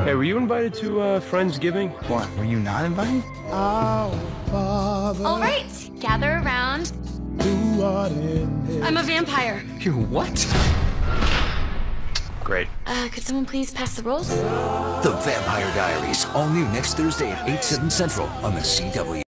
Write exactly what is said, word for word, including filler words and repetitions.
Hey, were you invited to uh, Friendsgiving? What, were you not invited? Our Father, All right, gather around. who art in heaven. I'm a vampire. You what? Great. Uh, could someone please pass the rolls? The Vampire Diaries, all new next Thursday at eight, seven central on the C W.